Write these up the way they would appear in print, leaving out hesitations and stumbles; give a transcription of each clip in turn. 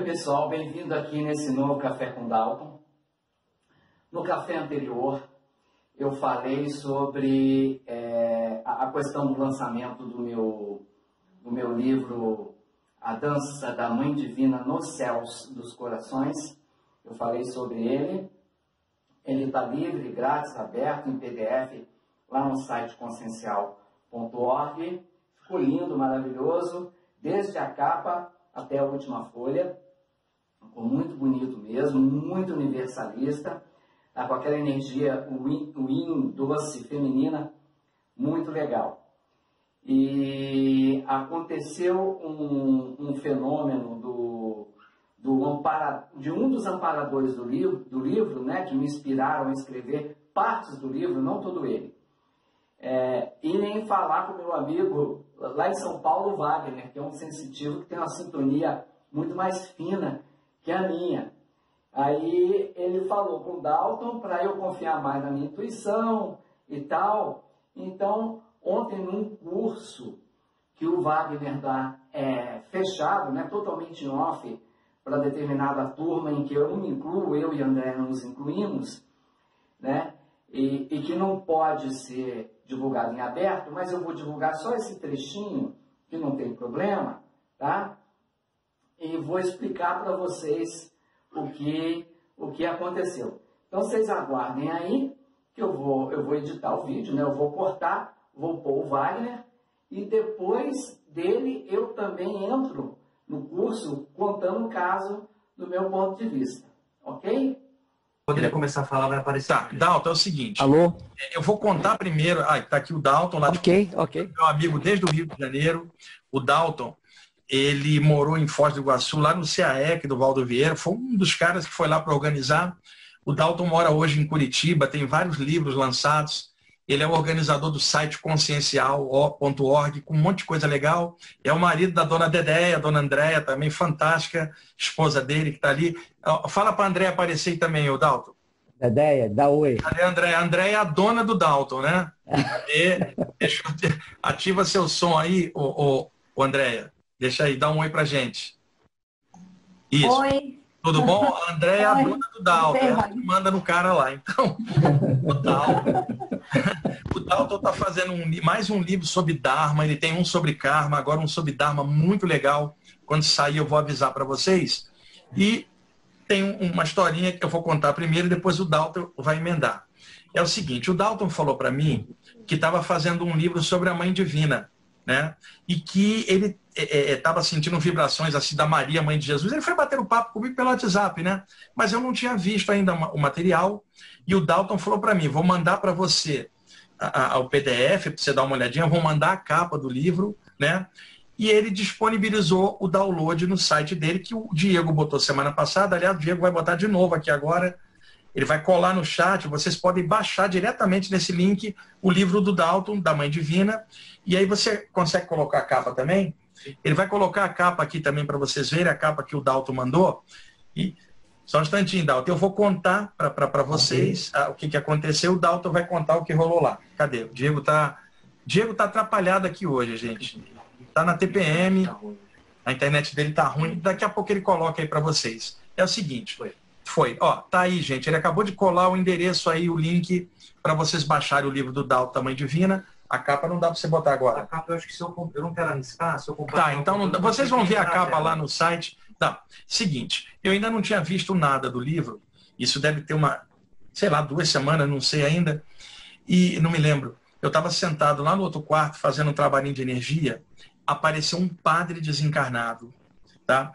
pessoal, bem-vindo aqui nesse novo Café com Dalton. No café anterior, eu falei sobre a questão do lançamento do meu livro A Dança da Mãe Divina nos Céus dos Corações. Eu falei sobre ele. Ele está livre, grátis, aberto, em PDF, lá no site consciencial.org. Ficou lindo, maravilhoso, desde a capa até a última folha. Ficou muito bonito mesmo, muito universalista, tá? Com aquela energia yin, doce, feminina, muito legal. E aconteceu um fenômeno de um dos amparadores do livro, né, que me inspiraram a escrever partes do livro, não todo ele. E nem falar com o meu amigo lá em São Paulo, Wagner, que é um sensitivo que tem uma sintonia muito mais fina que a minha. Aí ele falou com o Dalton para eu confiar mais na minha intuição e tal. Então, ontem num curso que o Wagner dá fechado, né, totalmente off, para determinada turma em que eu não me incluo, eu e André não nos incluímos, né, e que não pode ser divulgado em aberto, mas eu vou divulgar só esse trechinho, que não tem problema, tá? E vou explicar para vocês o que aconteceu. Então vocês aguardem aí, que eu vou editar o vídeo, né? Eu vou cortar, vou pôr o Wagner, e depois dele eu também entro no curso contando o caso do meu ponto de vista, ok? Quando ele começar a falar, vai aparecer. Tá, Dalton, é o seguinte. Alô? Eu vou contar primeiro. Tá aqui o Dalton, lá Ok. meu amigo desde o Rio de Janeiro. O Dalton, ele morou em Foz do Iguaçu, lá no CAEC do Valdo Vieira. Foi um dos caras que foi lá para organizar. O Dalton mora hoje em Curitiba, tem vários livros lançados. Ele é o organizador do site consciencial.org, com um monte de coisa legal. É o marido da dona Dedéia, a dona Andréia, também fantástica, esposa dele que está ali. Fala para a Andréia aparecer aí também, o Dalton. Dedéia, dá oi. Cadê a Andréia? A Andréia é a dona do Dalton, né? Ativa seu som aí, o Andréia. Deixa aí, dá um oi pra gente. Isso. Oi. Tudo bom? A Andréia é a dona do Dalton, ela que manda no cara lá. Então, o Dalton está fazendo mais um livro sobre Dharma, ele tem um sobre Karma, agora um sobre Dharma muito legal. Quando sair eu vou avisar para vocês. E tem uma historinha que eu vou contar primeiro e depois o Dalton vai emendar. É o seguinte, o Dalton falou para mim que estava fazendo um livro sobre a Mãe Divina, né? E que ele estava sentindo vibrações assim da Maria, Mãe de Jesus. Ele foi bater o papo comigo pelo WhatsApp, né? Mas eu não tinha visto ainda o material. E o Dalton falou para mim, vou mandar para você o PDF, para você dar uma olhadinha, vou mandar a capa do livro, né? E ele disponibilizou o download no site dele, que o Diego botou semana passada. Aliás, o Diego vai botar de novo aqui agora. Ele vai colar no chat, vocês podem baixar diretamente nesse link o livro do Dalton, da Mãe Divina. E aí você consegue colocar a capa também? Ele vai colocar a capa aqui também para vocês verem, a capa que o Dalton mandou. E só um instantinho, Dalton. Eu vou contar para vocês o que aconteceu. O Dalton vai contar o que rolou lá. Cadê? O Diego tá atrapalhado aqui hoje, gente. Tá na TPM, a internet dele tá ruim. Daqui a pouco ele coloca aí para vocês. É o seguinte, ó, tá aí, gente. Ele acabou de colar o endereço aí, o link para vocês baixarem o livro do Dalton, da Mãe Divina. A capa não dá para você botar agora. A capa eu acho que eu não quero arriscar, se eu Tá, então vocês vão ver a capa lá no site. Tá, seguinte, eu ainda não tinha visto nada do livro. Isso deve ter sei lá, 2 semanas, não sei ainda. E não me lembro. Eu estava sentado lá no outro quarto fazendo um trabalhinho de energia. Apareceu um padre desencarnado. Tá?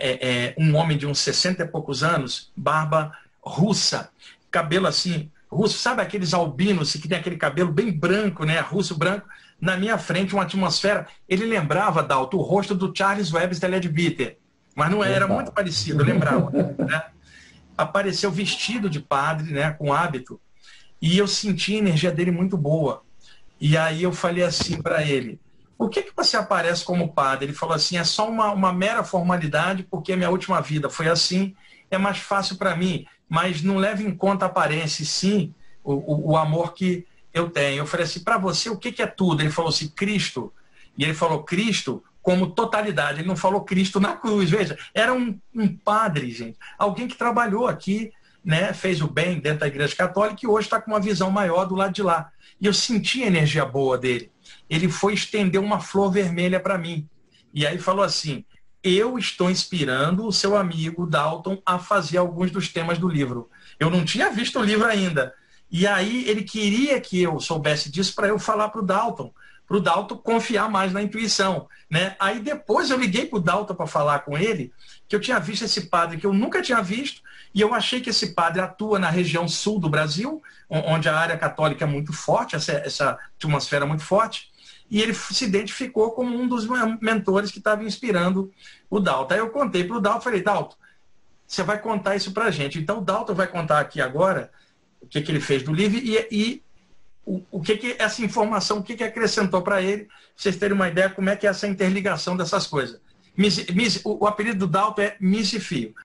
Um homem de uns 60 e poucos anos, barba russa, cabelo assim, russo, sabe aqueles albinos que tem aquele cabelo bem branco, né? Russo branco, na minha frente, uma atmosfera. Ele lembrava, Dalton, o rosto do Charles Webster Leadbeater, mas não era muito parecido, eu lembrava. Né? Apareceu vestido de padre, né? Com hábito, e eu senti a energia dele muito boa. E aí eu falei assim para ele, por que você aparece como padre? Ele falou assim, é só uma mera formalidade, porque a minha última vida foi assim, é mais fácil para mim, mas não leve em conta a aparência, e sim o amor que eu tenho. Eu falei assim, para você, o que é tudo? Ele falou assim, Cristo. E ele falou, Cristo, como totalidade. Ele não falou Cristo na cruz. Veja, era um padre, gente. Alguém que trabalhou aqui, né, fez o bem dentro da Igreja Católica e hoje está com uma visão maior do lado de lá. E eu senti a energia boa dele. Ele foi estender uma flor vermelha para mim. E aí falou assim: eu estou inspirando o seu amigo Dalton a fazer alguns dos temas do livro. Eu não tinha visto o livro ainda. E aí ele queria que eu soubesse disso para eu falar para o Dalton confiar mais na intuição, né? Aí depois eu liguei para o Dalton para falar com ele, que eu tinha visto esse padre que eu nunca tinha visto, e eu achei que esse padre atua na região sul do Brasil, onde a área católica é muito forte, essa atmosfera muito forte, e ele se identificou como um dos mentores que estava inspirando o Dalton. Aí eu contei para o Dalton, falei: Dalton, você vai contar isso para a gente. Então o Dalton vai contar aqui agora o que ele fez do livro e o que essa informação, o que acrescentou para ele, pra vocês terem uma ideia como é que é essa interligação dessas coisas. O apelido do Dalton é Misifio.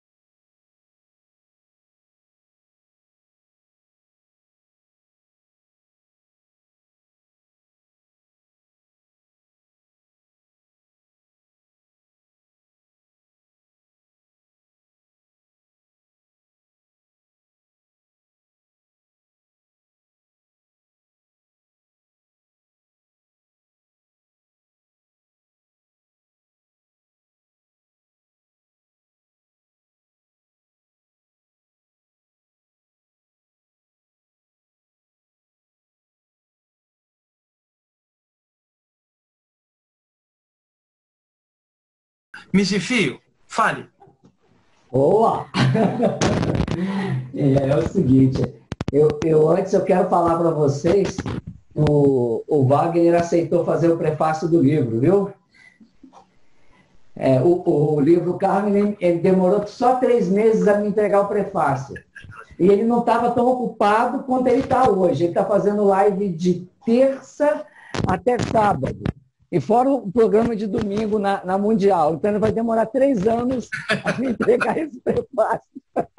Misifio, fale. Boa! É o seguinte, antes eu quero falar para vocês, o Wagner aceitou fazer o prefácio do livro, viu? O livro Carmen, ele demorou só 3 meses a me entregar o prefácio. E ele não estava tão ocupado quanto ele está hoje. Ele está fazendo live de terça até sábado. E fora o programa de domingo na Mundial. Então, ele vai demorar 3 anos a me entregar esse prefácio.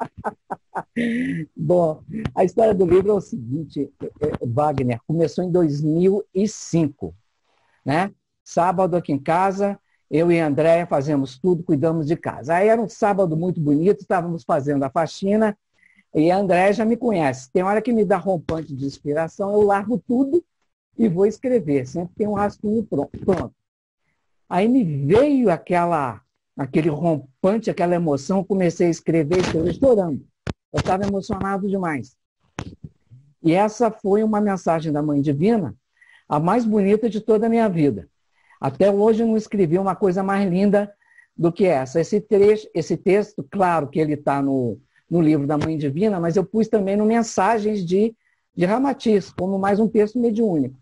Bom, a história do livro é o seguinte, Wagner, começou em 2005, né? Sábado aqui em casa, eu e a Andréia fazemos tudo, cuidamos de casa. Aí era um sábado muito bonito, estávamos fazendo a faxina, e a Andréia já me conhece. Tem hora que me dá rompante de inspiração, eu largo tudo e vou escrever. Sempre tem um rascunho pronto. Aí me veio aquele rompante, aquela emoção, comecei a escrever chorando. Eu estava emocionado demais. E essa foi uma mensagem da Mãe Divina, a mais bonita de toda a minha vida. Até hoje eu não escrevi uma coisa mais linda do que essa. Esse texto, claro que ele está no livro da Mãe Divina, mas eu pus também no Mensagens de Ramatiz, como mais um texto mediúnico.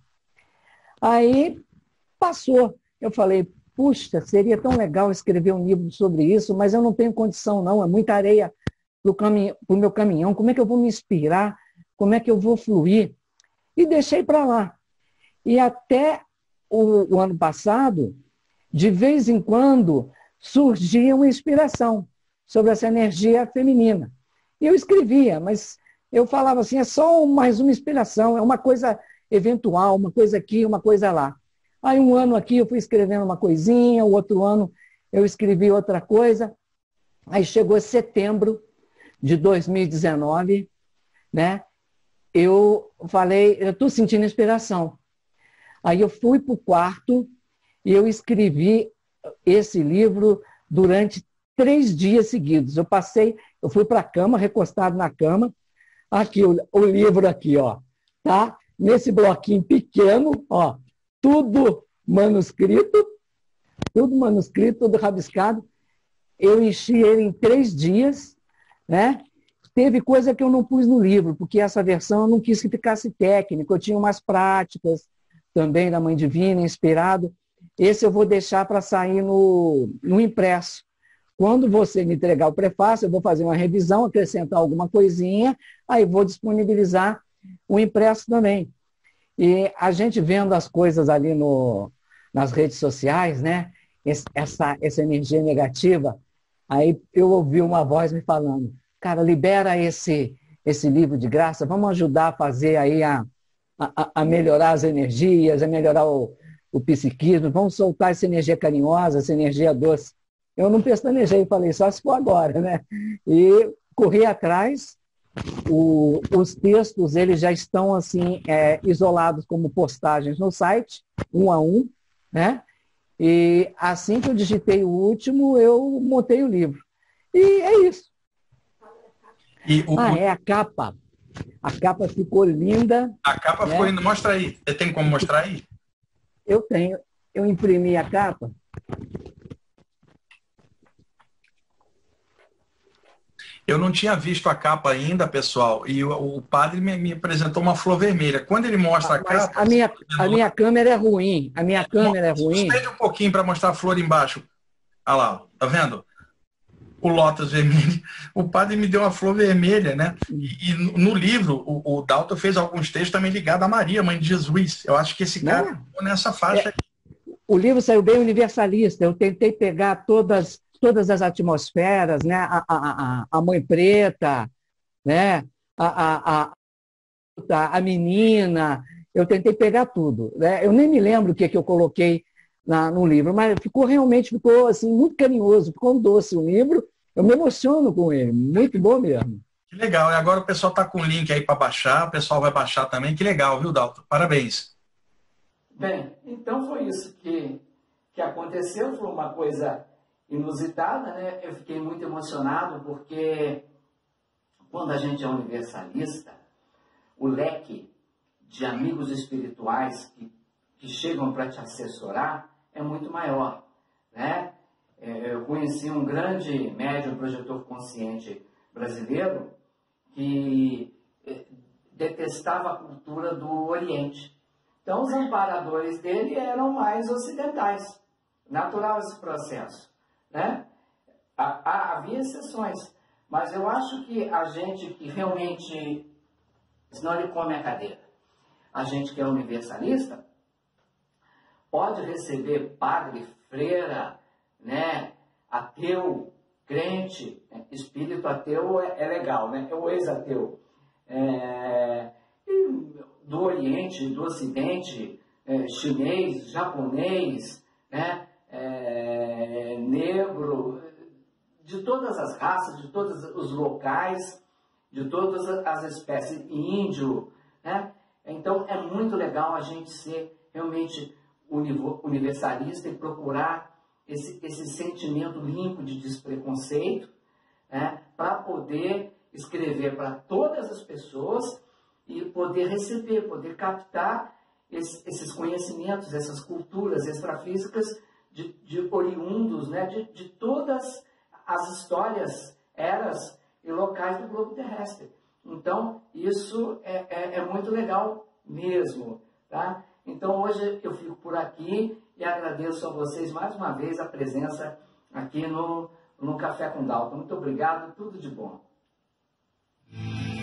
Aí passou. Eu falei, puxa, seria tão legal escrever um livro sobre isso, mas eu não tenho condição não, é muita areia para o meu caminhão, como é que eu vou me inspirar, como é que eu vou fluir? E deixei para lá. E até o ano passado, de vez em quando, surgia uma inspiração sobre essa energia feminina. E eu escrevia, mas eu falava assim, é só mais uma inspiração, é uma coisa eventual, uma coisa aqui, uma coisa lá. Aí um ano aqui eu fui escrevendo uma coisinha, o outro ano eu escrevi outra coisa. Aí chegou setembro de 2019, né? Eu falei, eu estou sentindo inspiração. Aí eu fui para o quarto e eu escrevi esse livro durante 3 dias seguidos. Eu fui para a cama, recostado na cama, aqui o livro aqui, ó, tá? Nesse bloquinho pequeno, ó, tudo manuscrito, tudo rabiscado. Eu enchi ele em 3 dias, né? Teve coisa que eu não pus no livro, porque essa versão eu não quis que ficasse técnica, eu tinha umas práticas também da Mãe Divina, inspirado. Esse eu vou deixar para sair no impresso. Quando você me entregar o prefácio, eu vou fazer uma revisão, acrescentar alguma coisinha, aí vou disponibilizar o impresso também. E a gente vendo as coisas ali nas redes sociais, né? Essa energia negativa, aí eu ouvi uma voz me falando, cara, libera esse livro de graça, vamos ajudar a fazer aí a melhorar as energias, a melhorar o psiquismo, vamos soltar essa energia carinhosa, essa energia doce. Eu não pestanejei, falei, só se for agora, né? E corri atrás, os textos, eles já estão, assim, isolados como postagens no site, 1 a 1, né? E assim que eu digitei o último, eu montei o livro. E é isso. A capa. A capa ficou linda. A capa ficou linda. Mostra aí. Você tem como mostrar aí? Eu tenho. Eu imprimi a capa. Eu não tinha visto a capa ainda, pessoal, e o padre me apresentou uma flor vermelha. Quando ele mostra a capa... A minha câmera é ruim. A minha câmera é ruim. Estende um pouquinho para mostrar a flor embaixo. Olha lá, tá vendo? O lótus vermelho. O padre me deu uma flor vermelha, né? E no livro, o Dalton fez alguns textos também ligados a Maria, mãe de Jesus. Eu acho que esse cara ficou nessa faixa. O livro saiu bem universalista. Eu tentei pegar todas as atmosferas, né? A mãe preta, né? A menina. Eu tentei pegar tudo, né? Eu nem me lembro o que eu coloquei no livro, mas ficou assim, muito carinhoso, ficou um doce o livro. Eu me emociono com ele, muito bom mesmo. Que legal. E agora o pessoal está com o link aí para baixar, o pessoal vai baixar também. Que legal, viu, Dalton? Parabéns. Bem, então foi isso que aconteceu, foi uma coisa inusitada, né? Eu fiquei muito emocionado porque quando a gente é universalista, o leque de amigos espirituais que chegam para te assessorar é muito maior, né? Eu conheci um grande médium projetor consciente brasileiro que detestava a cultura do Oriente. Então, os amparadores dele eram mais ocidentais. Natural esse processo, né? Havia exceções, mas eu acho que a gente que realmente, senão ele come a cadeira, a gente que é universalista, pode receber padre, freira, né, ateu, crente, espírito ateu é legal, né? O ex-ateu. Do Oriente, do Ocidente, chinês, japonês, né, negro, de todas as raças, de todos os locais, de todas as espécies, índio, né? Então é muito legal a gente ser realmente universalista e procurar esse sentimento limpo de despreconceito, né, para poder escrever para todas as pessoas e poder receber, poder captar esses conhecimentos, essas culturas extrafísicas de oriundos, né, de todas as histórias, eras e locais do globo terrestre. Então, isso é muito legal mesmo, tá? Então, hoje eu fico por aqui e agradeço a vocês mais uma vez a presença aqui no Café com Dalton. Muito obrigado, tudo de bom.